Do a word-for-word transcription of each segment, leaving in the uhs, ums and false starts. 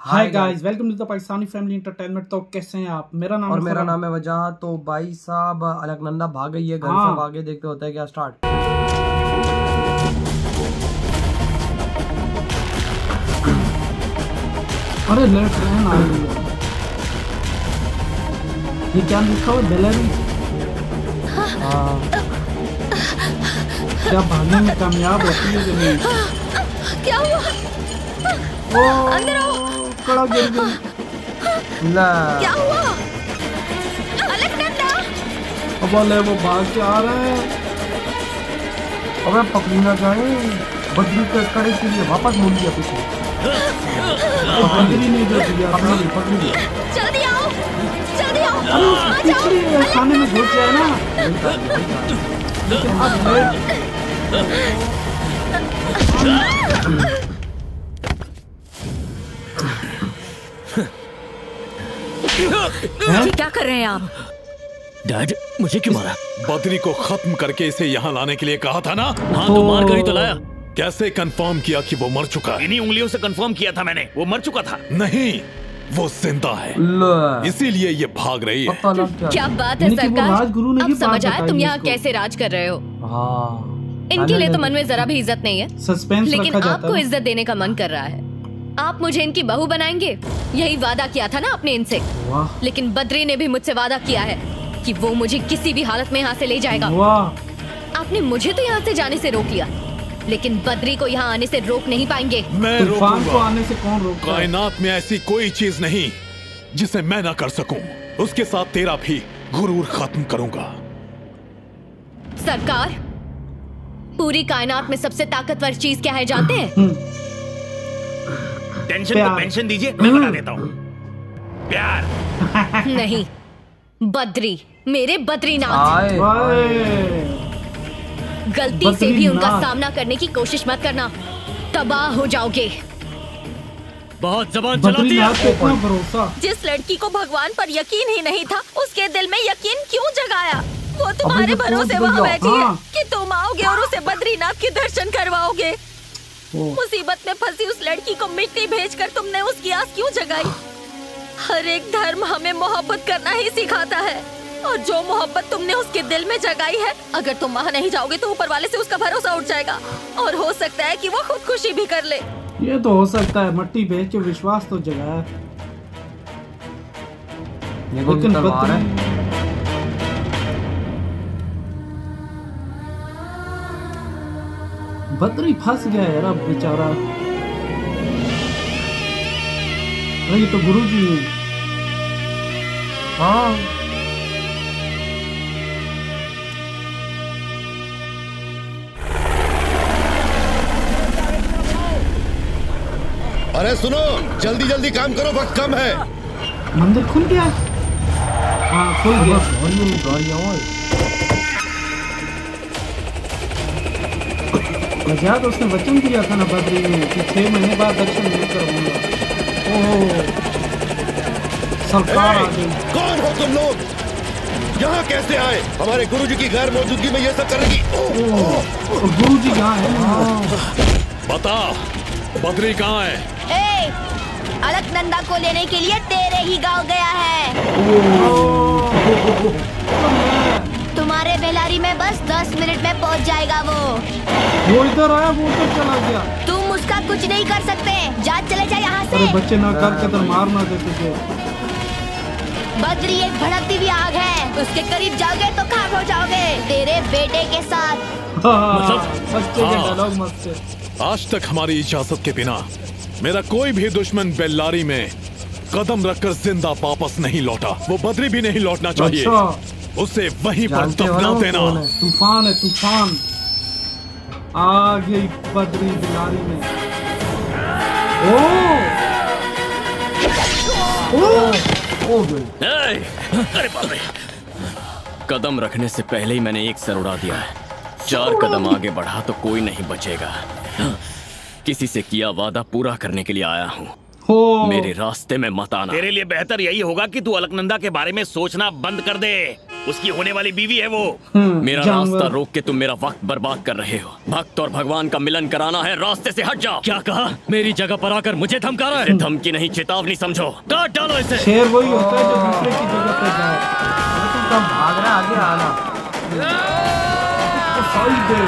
Hi guys, welcome to the Pakistani family entertainment. तो कैसे हैं आप? मेरा नाम और मेरा नाम है वजह। तो भाई साहब अलकनंदा भाग गई है घर हाँ। से भागे, देखते होता है क्या स्टार्ट। अरे लेट रहे आ रही है। ये क्या लिखा हुआ? बेलरी। हाँ, क्या भागने में कामयाब होती है कि नहीं? क्या हुआ? ओ, अंदर आओ। कड़ा गिर गई। ला क्या हुआ? अलकनंदा। अब ले वो भाग के आ रहा है। अबे पकड़ना जाए, बदली के कड़े के लिए वापस मुड़ गया पीछे। पकड़ी नहीं जो दिया, पकड़ी पकड़ी दिया। जल्दी आओ, जल्दी आओ। अरे पिछले खाने में घुस जाए ना। लेकिन अब लेट। ये क्या कर रहे हैं आप? डैड, मुझे क्यों मारा? बद्री को खत्म करके इसे यहाँ लाने के लिए कहा था ना। हाँ तो मार कर ही तो लाया। कैसे कंफर्म किया कि वो मर चुका? इन्हीं उंगलियों से कंफर्म किया था मैंने, वो मर चुका था। नहीं, वो जिंदा है, इसीलिए ये भाग रही है। क्या बात है सरकार, अब समझ आया तुम यहाँ कैसे राज कर रहे हो। हाँ। इनके लिए तो मन में जरा भी इज्जत नहीं है, सस्पेंस लेकिन आपको इज्जत देने का मन कर रहा है। आप मुझे इनकी बहू बनाएंगे, यही वादा किया था ना आपने इनसे। लेकिन बद्री ने भी मुझसे वादा किया है कि वो मुझे किसी भी हालत में यहाँ से ले जाएगा। आपने मुझे तो यहाँ से जाने से रोक लिया, लेकिन बद्री को यहाँ आने से रोक नहीं पाएंगे। मैं तूफान को आने से कौन रोकता है? कायनात में ऐसी कोई चीज नहीं जिसे मैं ना कर सकूं। उसके साथ तेरा भी गुरूर खत्म करूंगा। सरकार, पूरी कायनात में सबसे ताकतवर चीज क्या है जानते हैं? टेंशन को पेंशन दीजिए, मैं बता देता हूँ। प्यार। नहीं, बद्री, मेरे बद्रीनाथ। गलती से भी उनका सामना करने की कोशिश मत करना, तबाह हो जाओगे। बहुत जबान चलाती है। भरोसा। जिस लड़की को भगवान पर यकीन ही नहीं था, उसके दिल में यकीन क्यों जगाया? वो तुम्हारे भरोसे वहाँ बैठी है कि तुम आओगे और उसे बद्रीनाथ के दर्शन करवाओगे। मुसीबत में फंसी उस लड़की को मिट्टी भेजकर तुमने उसकी आस क्यों जगाई? हर एक धर्म हमें मोहब्बत करना ही सिखाता है, और जो मोहब्बत तुमने उसके दिल में जगाई है, अगर तुम वहाँ नहीं जाओगे तो ऊपर वाले से उसका भरोसा उठ जाएगा, और हो सकता है कि वो खुदकुशी भी कर ले। ये तो हो सकता है, मट्टी भेज के विश्वास तो जगाया। लेकिन बद्री बद्री फंस गया यार अब बेचारा। ये तो गुरुजी हैं। हाँ। अरे सुनो, जल्दी जल्दी काम करो, वक्त कम है। मंदिर खुल गया। हाँ खुल गया। वजह तो उसने वचन दिया था ना बद्री ने कि छह महीने बाद दर्शन नहीं करूंगा। ओह, सरकार आ गई। कौन हो तुम लोग? यहाँ कैसे आए? हमारे गुरुजी की गैर मौजूदगी में ये सब करने की। गुरुजी यहाँ है। बता, बद्री कहाँ है? ए, अलकनंदा को लेने के लिए तेरे ही गांव गया है। तुम्हारे बेलारी में बस दस मिनट में पहुंच जाएगा वो। वो इधर आया, वो उधर चला गया। तुम उसका कुछ नहीं कर सकते, जा चले जा यहाँ से। अरे बच्चे ना कर के मार ना दे तुझे। बद्री एक भड़कती हुई आग है, उसके करीब जाओगे तो खाक हो जाओगे, तेरे बेटे के साथ। बच्चे के डायलॉग मत से। आज तक हमारी इजाजत के बिना मेरा कोई भी दुश्मन बेल्लारी में कदम रखकर जिंदा वापस नहीं लौटा। वो बद्री भी नहीं लौटना चाहिए। उसे वहीं पर दफना देना। तूफान है, तूफान आ गई बद्री बेल्लारी में। ओ ओ ओ अरे बाप रे! कदम रखने से पहले ही मैंने एक सर उड़ा दिया है। चार कदम आगे बढ़ा तो कोई नहीं बचेगा। किसी से किया वादा पूरा करने के लिए आया हूँ। मेरे रास्ते में मत आना। तेरे लिए बेहतर यही होगा कि तू अलकनंदा के बारे में सोचना बंद कर दे। उसकी होने वाली बीवी है वो। मेरा रास्ता रोक के तुम मेरा वक्त बर्बाद कर रहे हो। भक्त और भगवान का मिलन कराना है, रास्ते से हट जाओ। क्या कहा? मेरी जगह पर आकर मुझे धमका रहा है? धमकी नहीं, चेतावनी समझो। काट डालो इसे। शेर वही होता है जो दूसरे की जगह पे जाए। तू कब भाग रहा है? आगे आना। सॉरी दे।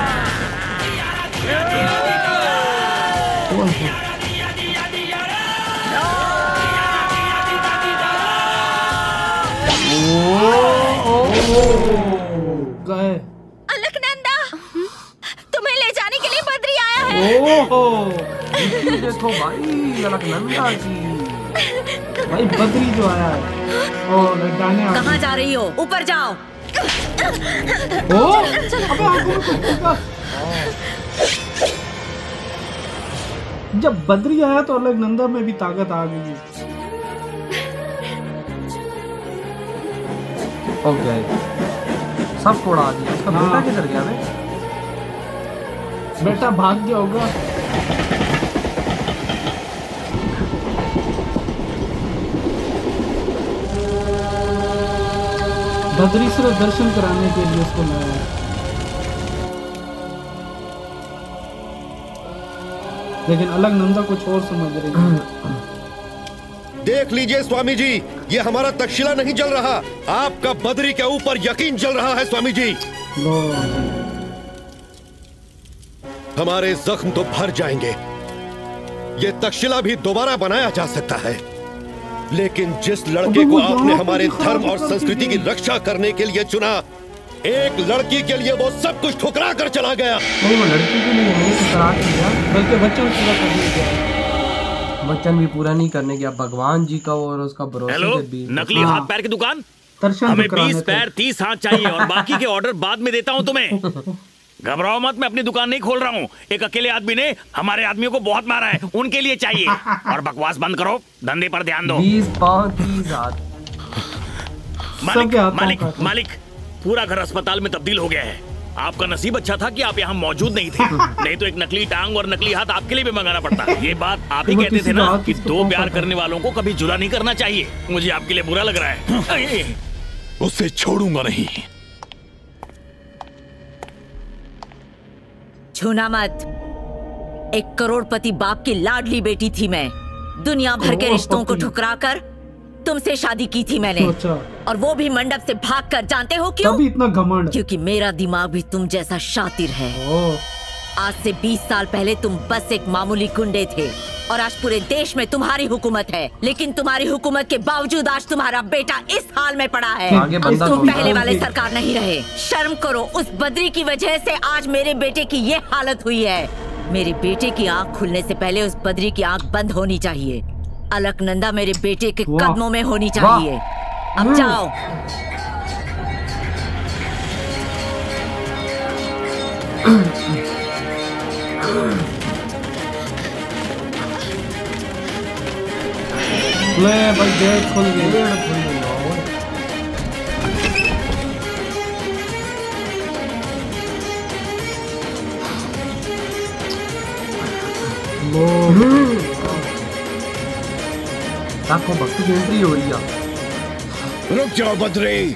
गए। अलकनंदा, तुम्हें ले जाने के लिए बद्री आया है। ओहो, देखो भाई अलकनंदा की। भाई बद्री जो आया है। ओ लड़ाने आ। कहाँ जा रही हो? ऊपर जाओ। ओ, अबे आंखों में कुछ होगा। जब बद्री आया तो अलकनंदा में भी ताकत आ गई। ओके, सब उड़ा दिया। उसका हाँ। बेटा किधर गया? बे बेटा भाग गया होगा। बद्री सिर्फ दर्शन कराने के लिए उसको लाया है। लेकिन अलकनंदा कुछ और समझ रही है। देख लीजिए स्वामी जी, ये हमारा तक्षशिला नहीं जल रहा, आपका बद्री के ऊपर यकीन जल रहा है स्वामी जी। लो, हमारे जख्म तो भर जाएंगे, ये तक्षशिला भी दोबारा बनाया जा सकता है, लेकिन जिस लड़के को आपने हमारे धर्म और संस्कृति की रक्षा करने के लिए चुना, एक लड़की के लिए वो सब कुछ ठुकरा कर चला गया। वो लड़की के लिए नहीं ठुकरा गया, बल्कि बच्चों पूरा करने गया। वचन भी पूरा नहीं करने गया भगवान जी का और उसका भरोसा। हेलो, नकली हाथ पैर की दुकान। हमें बीस पैर तीस हाथ चाहिए और बाकी के ऑर्डर बाद में देता हूँ तुम्हें। घबराओ मत, मैं अपनी दुकान नहीं खोल रहा हूँ। एक अकेले आदमी ने हमारे आदमियों को बहुत मारा है, उनके लिए चाहिए। और बकवास बंद करो, धंधे पर ध्यान दो। बीस पाँव तीस हाथ। मालिक मालिक मालिक, पूरा घर अस्पताल में तब्दील हो गया है। आपका नसीब अच्छा था कि आप यहाँ मौजूद नहीं थे, नहीं तो एक नकली टांग और नकली हाथ आपके लिए भी मंगाना पड़ता। ये बात आप ही कहते थे ना कि दो प्यार करने वालों को कभी जुदा नहीं करना चाहिए। मुझे आपके लिए बुरा लग रहा है। उसे छोड़ूंगा नहीं। छूना मत। एक करोड़पति बाप की लाडली बेटी थी मैं। दुनिया भर के रिश्तों को ठुकराकर तुमसे शादी की थी मैंने। अच्छा। और वो भी मंडप से भागकर। जानते हो क्यों? तभी इतना घमंड। क्योंकि मेरा दिमाग भी तुम जैसा शातिर है। आज से बीस साल पहले तुम बस एक मामूली गुंडे थे और आज पूरे देश में तुम्हारी हुकूमत है। लेकिन तुम्हारी हुकूमत के बावजूद आज तुम्हारा बेटा इस हाल में पड़ा है। तुम पहले वाले सरकार नहीं रहे। शर्म करो, उस बद्री की वजह से आज मेरे बेटे की ये हालत हुई है। मेरे बेटे की आंख खुलने से पहले उस बद्री की आंख बंद होनी चाहिए। अलकनंदा मेरे बेटे के कदमों में होनी चाहिए। अब जाओ। ले भाई, गेट खुल गई। आपको भक्ति की एंट्री हो रही है। रुक जाओ बद्री।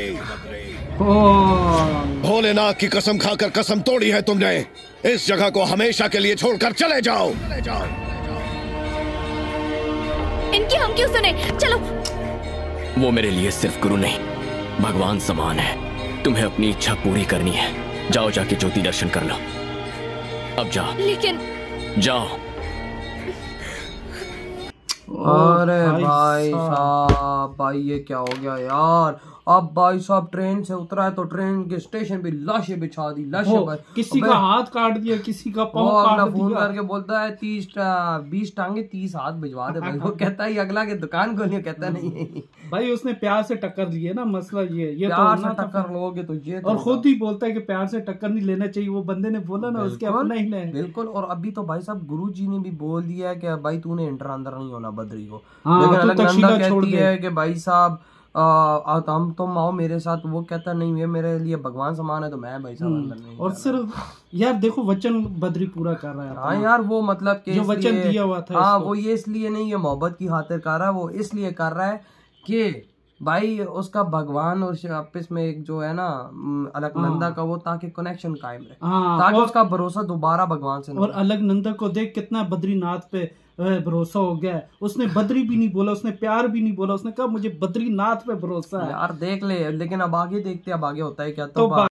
भोलेनाथ की कसम खाकर कसम तोड़ी है तुमने। इस जगह को हमेशा के लिए छोड़कर चले जाओ। इनकी हम क्यों सुने? चलो। वो मेरे लिए सिर्फ गुरु नहीं, भगवान समान है। तुम्हें अपनी इच्छा पूरी करनी है। जाओ, जाके ज्योति दर्शन कर लो। अब जाओ। लेकिन जाओ। अरे भाई साहब, भाई ये क्या हो गया यार। अब भाई साहब ट्रेन से उतरा है तो ट्रेन के स्टेशन पे लाशें बिछा दी। लाशें, किसी का हाथ काट दिया, किसी का पाँव काट दिया। फोन करके बोलता है तीस बीस टांगे तीस हाथ भिजवा दे भाई। वो कहता है अगला के दुकान खोलिए, कहता नहीं भाई उसने प्यार से टक्कर लिए ना। मसला ये ये प्यार से टक्कर लोगे तो ये और खुद ही बोलता है कि प्यार से टक्कर नहीं लेना चाहिए। वो बंदे ने बोला ना, उसके अपना ही नहीं। बिल्कुल। और अभी तो भाई साहब गुरु जी ने भी बोल दिया है कि भाई तूने इंटर अंदर नहीं होना बद्री को। लेकिन अलकनंदा कहती है कि भाई साहब हम तुम आओ मेरे साथ। वो कहता नहीं, ये मेरे लिए भगवान समान है तो मैं भाई साहब अंदर नहीं। और सिर्फ यार देखो, वचन बद्री पूरा कर रहा है। हाँ यार, वो मतलब कि जो वचन दिया हुआ था। हाँ, वो ये इसलिए नहीं, ये मोहब्बत की खातिर कर रहा है। वो इसलिए कर रहा है कि भाई उसका भगवान और आपस में एक जो है ना अलकनंदा का वो, ताकि कनेक्शन कायम रहे, ताकि उसका भरोसा दोबारा भगवान से। और अलकनंदा को देख कितना बद्रीनाथ पे भरोसा हो गया, उसने बद्री भी नहीं बोला, उसने प्यार भी नहीं बोला, उसने कहा मुझे बद्रीनाथ पे भरोसा है। यार देख ले, लेकिन अब आगे देखते हैं अब आगे होता है क्या। तो, तो